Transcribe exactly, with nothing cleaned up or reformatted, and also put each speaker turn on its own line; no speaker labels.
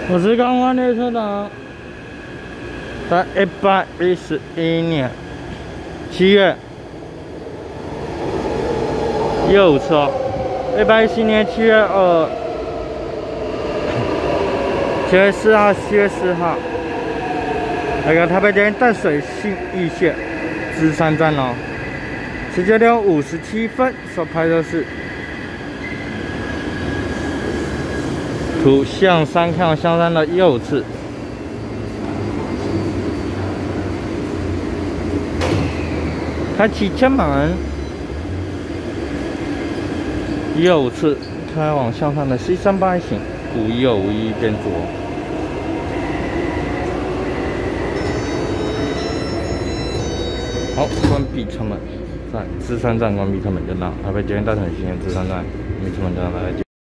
我是刚换列车长，在一百一十一年七月，右侧，一百一十一年七月二，七月四号，七月四号，那个台北捷运淡水信义线芝山站哦，十九点五十七分所拍的是。 图向山看向山的右侧，开启前门，右侧开往向上的 C 三八型，故右一边左。好，关闭车门，在芝山站关闭车门就到台北捷运大城线芝山站，关闭车门就到大家。